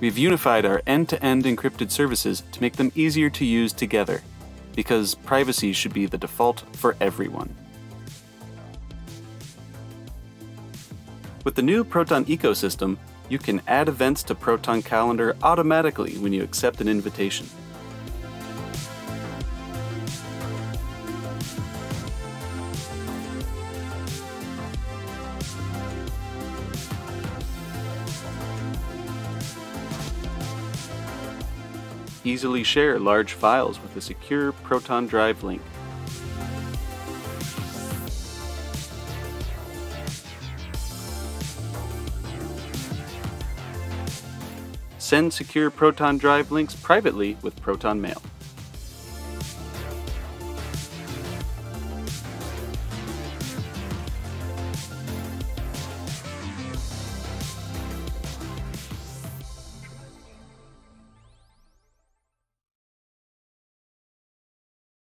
We've unified our end-to-end encrypted services to make them easier to use together, because privacy should be the default for everyone. With the new Proton ecosystem, you can add events to Proton Calendar automatically when you accept an invitation. Easily share large files with a secure Proton Drive link. Send secure Proton Drive links privately with Proton Mail.